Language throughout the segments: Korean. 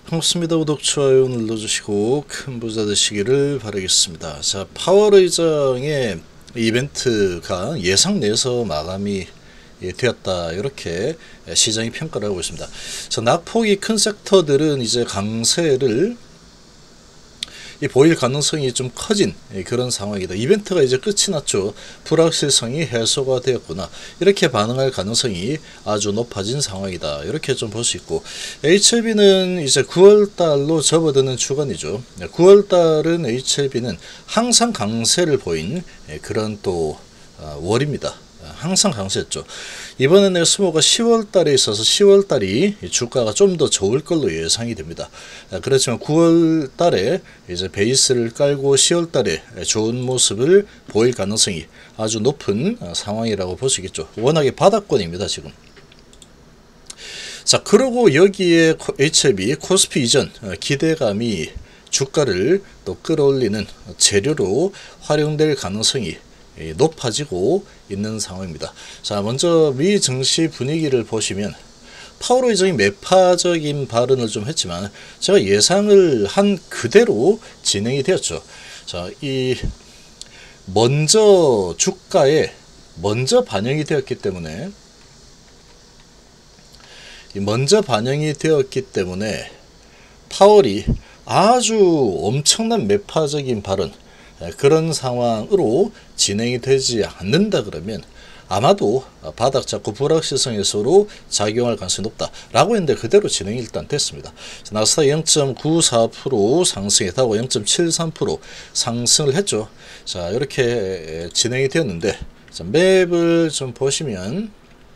반갑습니다. 구독, 좋아요 눌러주시고 큰 부자 되시기를 바라겠습니다. 자, 파월의장의 이벤트가 예상 내에서 마감이 되었다, 이렇게 시장이 평가를 하고 있습니다. 자, 낙폭이 큰 섹터들은 이제 강세를 보일 가능성이 좀 커진 그런 상황이다. 이벤트가 이제 끝이 났죠. 불확실성이 해소가 되었구나, 이렇게 반응할 가능성이 아주 높아진 상황이다, 이렇게 좀 볼 수 있고, HLB는 이제 9월달로 접어드는 주간이죠. 9월달은 HLB는 항상 강세를 보인 그런 또 월입니다. 항상 강세였죠. 이번에는 스모가 10월달에 있어서 10월달이 주가가 좀 더 좋을 걸로 예상이 됩니다. 그렇지만 9월달에 이제 베이스를 깔고 10월달에 좋은 모습을 보일 가능성이 아주 높은 상황이라고 볼 수 있겠죠. 워낙에 바닥권입니다 지금. 자, 그리고 여기에 HLB 코스피 이전 기대감이 주가를 또 끌어올리는 재료로 활용될 가능성이 높아지고 있는 상황입니다. 자, 먼저 미 증시 분위기를 보시면 파월 의장이 매파적인 발언을 좀 했지만 제가 예상을 한 그대로 진행이 되었죠. 자, 이 먼저 주가에 먼저 반영이 되었기 때문에 파월이 아주 엄청난 매파적인 발언, 그런 상황으로 진행이 되지 않는다 그러면 아마도 바닥 잡고 불확실성 해소로 작용할 가능성이 높다라고 했는데 그대로 진행이 일단 됐습니다. 나스닥 0.94% 상승했다고 0.73% 상승을 했죠. 자, 이렇게 진행이 되었는데, 자, 맵을 좀 보시면,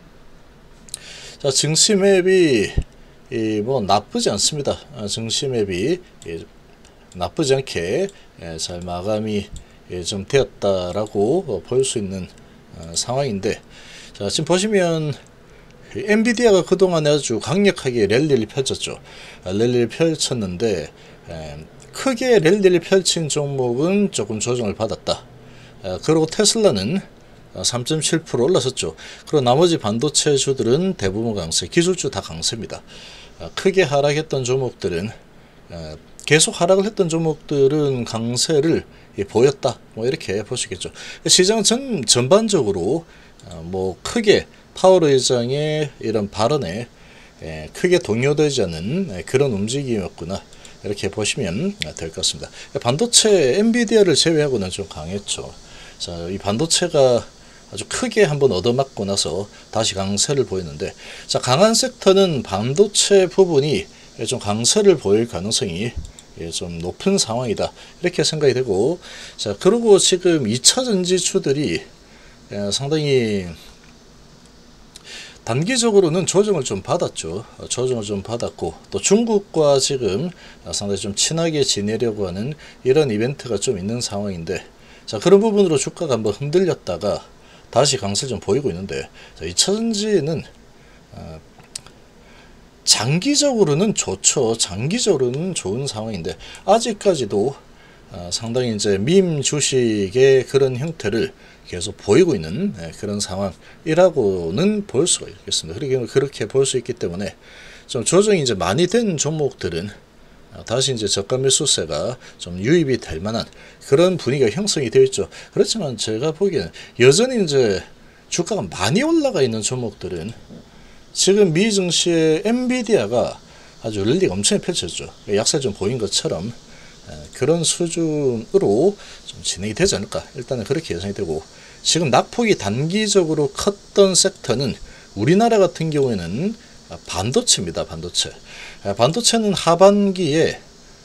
자, 증시 맵이 뭐 나쁘지 않습니다. 증시 맵이 나쁘지 않게 잘 마감이 좀 되었다라고 볼 수 있는 상황인데, 자, 지금 보시면 엔비디아가 그동안 아주 강력하게 랠리를 펼쳤죠. 랠리를 펼쳤는데 크게 랠리를 펼친 종목은 조금 조정을 받았다. 그리고 테슬라는 3.7% 올랐었죠. 그리고 나머지 반도체주들은 대부분 강세, 기술주 다 강세입니다. 크게 하락했던 종목들은 계속 하락을 했던 종목들은 강세를 보였다, 뭐 이렇게 볼 수 있겠죠. 시장 전반적으로 뭐 크게 파월 의장의 이런 발언에 크게 동요되지 않는 그런 움직임이었구나, 이렇게 보시면 될 것 같습니다. 반도체 엔비디아를 제외하고는 좀 강했죠. 자, 이 반도체가 아주 크게 한번 얻어맞고 나서 다시 강세를 보였는데, 자, 강한 섹터는 반도체 부분이 좀 강세를 보일 가능성이 좀 높은 상황이다, 이렇게 생각이 되고, 자, 그리고 지금 2차 전지주들이 상당히 단기적으로는 조정을 좀 받았죠. 조정을 좀 받았고, 또 중국과 지금 상당히 좀 친하게 지내려고 하는 이런 이벤트가 좀 있는 상황인데, 자, 그런 부분으로 주가가 한번 흔들렸다가 다시 강세를 좀 보이고 있는데, 자, 2차 전지는 장기적으로는 좋죠. 장기적으로는 좋은 상황인데 아직까지도 상당히 이제 밈 주식의 그런 형태를 계속 보이고 있는 그런 상황이라고는 볼 수가 있겠습니다. 그렇게 볼 수 있기 때문에 좀 조정이 이제 많이 된 종목들은 다시 이제 저가 매수세가 좀 유입이 될 만한 그런 분위기가 형성이 되어 있죠. 그렇지만 제가 보기에는 여전히 이제 주가가 많이 올라가 있는 종목들은 지금 미 증시의 엔비디아가 아주 랠리가 엄청 펼쳤죠. 약세 좀 보인 것처럼 그런 수준으로 좀 진행이 되지 않을까, 일단은 그렇게 예상이 되고, 지금 낙폭이 단기적으로 컸던 섹터는 우리나라 같은 경우에는 반도체입니다. 반도체는 하반기에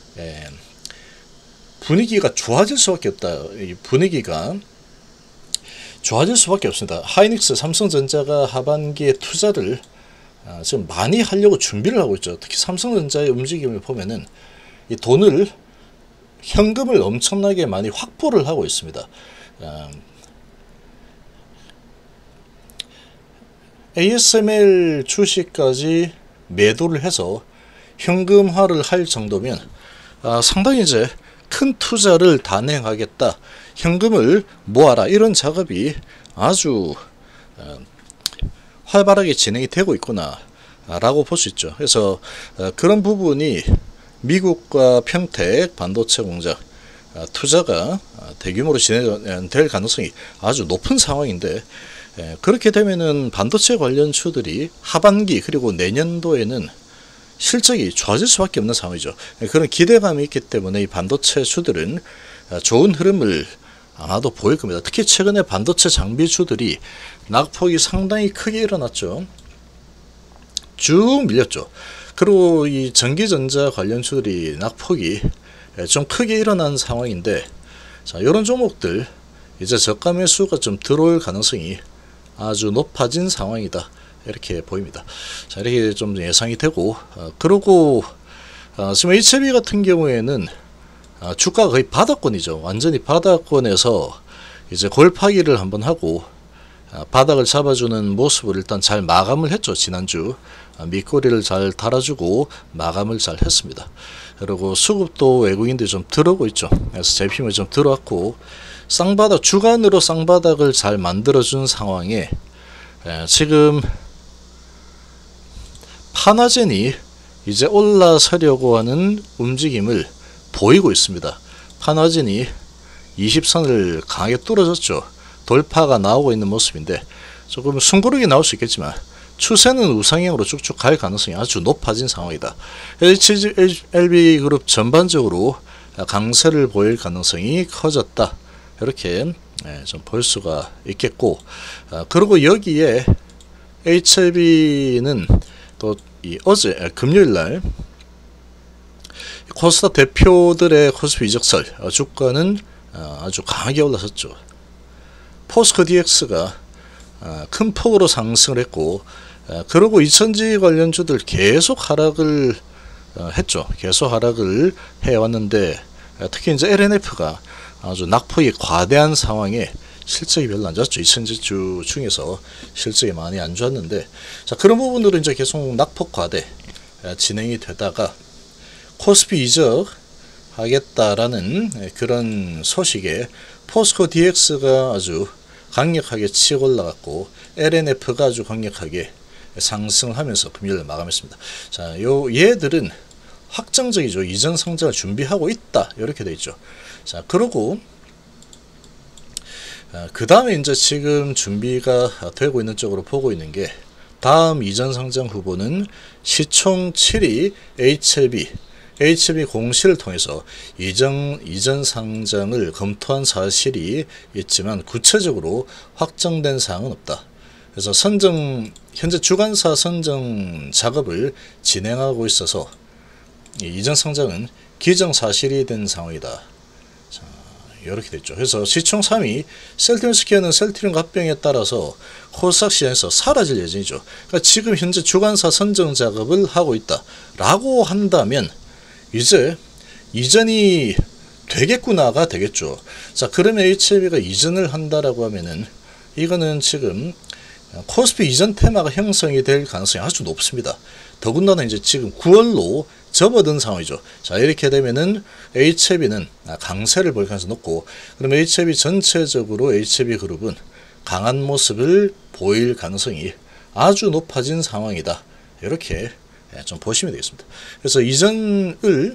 분위기가 좋아질 수밖에 없다. 이 분위기가 좋아질 수밖에 없습니다. 하이닉스, 삼성전자가 하반기에 투자를 지금 많이 하려고 준비를 하고 있죠. 특히 삼성전자의 움직임을 보면은 이 돈을, 현금을 엄청나게 많이 확보를 하고 있습니다. ASML 주식까지 매도를 해서 현금화를 할 정도면 상당히 이제 큰 투자를 단행하겠다, 현금을 모아라, 이런 작업이 아주 활발하게 진행이 되고 있구나 라고 볼 수 있죠. 그래서 그런 부분이 미국과 평택 반도체 공장 투자가 대규모로 진행될 가능성이 아주 높은 상황인데, 그렇게 되면은 반도체 관련 주들이 하반기 그리고 내년도에는 실적이 좋아질 수밖에 없는 상황이죠. 그런 기대감이 있기 때문에 이 반도체 주들은 좋은 흐름을 아마도 보일 겁니다. 특히 최근에 반도체 장비 주들이 낙폭이 상당히 크게 일어났죠. 쭉 밀렸죠. 그리고 이 전기전자 관련 주들이 낙폭이 좀 크게 일어난 상황인데, 자, 이런 종목들 이제 저가 매수가 좀 들어올 가능성이 아주 높아진 상황이다, 이렇게 보입니다. 자, 이렇게 좀 예상이 되고, 그리고 지금 HLB 같은 경우에는 주가가 거의 바닥권이죠. 완전히 바닥권에서 이제 골파기를 한번 하고 바닥을 잡아주는 모습을 일단 잘 마감을 했죠. 지난주 밑꼬리를 잘 달아주고 마감을 잘 했습니다. 그리고 수급도 외국인들이 좀 들어오고 있죠. 그래서 제품이 좀 들어왔고, 쌍바닥, 주간으로 쌍바닥을 잘 만들어준 상황에 지금 파나젠이 이제 올라서려고 하는 움직임을 보이고 있습니다. 파나젠이 20선을 강하게 뚫어졌죠. 돌파가 나오고 있는 모습인데, 조금 숨고르기 나올 수 있겠지만 추세는 우상향으로 쭉쭉 갈 가능성이 아주 높아진 상황이다. HLB그룹 전반적으로 강세를 보일 가능성이 커졌다, 이렇게 좀 볼 수가 있겠고, 그리고 여기에 HLB는 또 어제 금요일날 코스닥 대표들의 코스피 이적설 주가는 아주 강하게 올라섰죠. 포스코 DX가 큰 폭으로 상승을 했고, 그리고 2000지 관련주들 계속 하락을 했죠. 계속 하락을 해왔는데, 특히 이제 LNF가 아주 낙폭이 과대한 상황에 실적이 별로 안 좋았죠. 2000지주 중에서 실적이 많이 안 좋았는데, 자, 그런 부분으로 이제 계속 낙폭 과대 진행이 되다가 코스피 이적 하겠다라는 그런 소식에 포스코 DX가 아주 강력하게 치고 올라갔고, LNF가 아주 강력하게 상승을 하면서 금요일 마감했습니다. 자, 얘들은 확정적이죠. 이전 상장을 준비하고 있다, 이렇게 되어 있죠. 자, 그리고 그 다음에 이제 지금 준비가 되고 있는 쪽으로 보고 있는 게, 다음 이전 상장 후보는 시총 7위 HLB 공시를 통해서 이전 상장을 검토한 사실이 있지만 구체적으로 확정된 사항은 없다. 그래서 현재 주관사 선정 작업을 진행하고 있어서 이전 상장은 기정사실이 된 상황이다. 자, 이렇게 됐죠. 그래서 시총 3위 셀트리온스퀘어는 셀트리온 합병에 따라서 코스닥 시장에서 사라질 예정이죠. 그러니까 지금 현재 주관사 선정 작업을 하고 있다 라고 한다면 이제 이전이 되겠구나가 되겠죠. 자, 그러면 HLB가 이전을 한다라고 하면은 이거는 지금 코스피 이전 테마가 형성이 될 가능성이 아주 높습니다. 더군다나 이제 지금 9월로 접어든 상황이죠. 자, 이렇게 되면은 HLB는 강세를 볼 가능성이 높고, 그러면 HLB 전체적으로 HLB 그룹은 강한 모습을 보일 가능성이 아주 높아진 상황이다, 이렇게 좀 보시면 되겠습니다. 그래서 이전을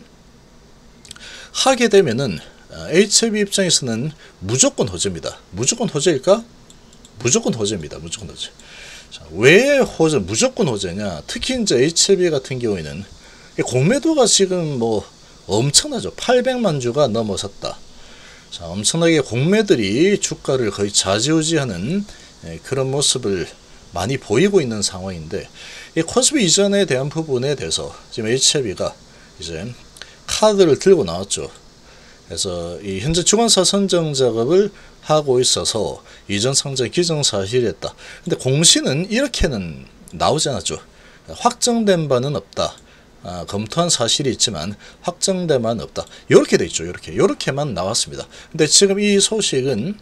하게 되면은 HLB 입장에서는 무조건 호재입니다. 무조건 호재일까? 무조건 호재입니다. 무조건 호재. 자, 왜 호재? 무조건 호재냐? 특히 이제 HLB 같은 경우에는 공매도가 지금 뭐 엄청나죠. 800만 주가 넘어섰다. 자, 엄청나게 공매들이 주가를 거의 좌지우지하는 그런 모습을 많이 보이고 있는 상황인데, 이 코스피 이전에 대한 부분에 대해서 지금 HLB가 이제 카드를 들고 나왔죠. 그래서 이 현재 주관사 선정 작업을 하고 있어서 이전 상장 기정사실이었다. 근데 공시는 이렇게는 나오지 않았죠. 확정된 바는 없다. 검토한 사실이 있지만 확정된 바는 없다. 이렇게 돼 있죠. 이렇게만 나왔습니다. 근데 지금 이 소식은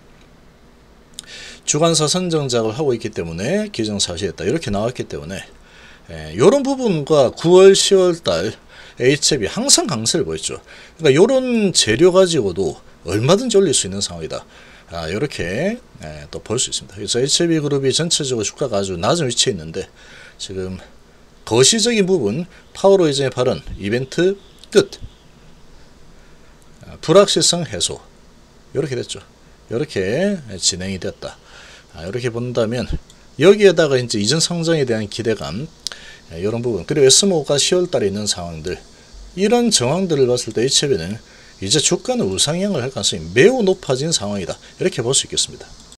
주관사 선정 작업을 하고 있기 때문에 기정사실이었다, 이렇게 나왔기 때문에 이런 부분과 9월 10월 달 HLB 항상 강세를 보였죠. 그러니까 이런 재료 가지고도 얼마든지 올릴 수 있는 상황이다. 이렇게 또 볼 수 있습니다. 그래서 HLB 그룹이 전체적으로 주가가 아주 낮은 위치에 있는데, 지금 거시적인 부분 파워로 이전의 발언 이벤트 끝. 불확실성 해소. 이렇게 됐죠. 이렇게 진행이 됐다. 이렇게 본다면 여기에다가 이제 이전 성장에 대한 기대감, 이런 부분, 그리고 S5가 10월 달에 있는 상황들, 이런 정황들을 봤을 때 HLB는 이제 주가는 우상향을 할 가능성이 매우 높아진 상황이다. 이렇게 볼 수 있겠습니다.